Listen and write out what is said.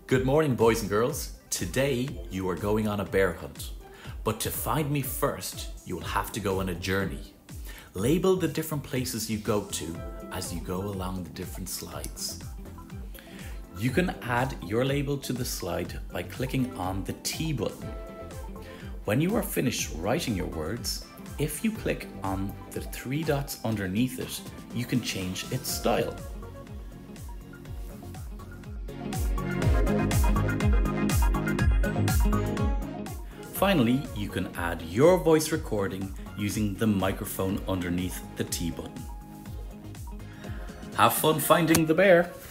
Good morning, boys and girls. Today you are going on a bear hunt. But to find me first, you will have to go on a journey. Label the different places you go to as you go along the different slides. You can add your label to the slide by clicking on the T button. When you are finished writing your words, if you click on the three dots underneath it, you can change its style. Finally, you can add your voice recording using the microphone underneath the T button. Have fun finding the bear!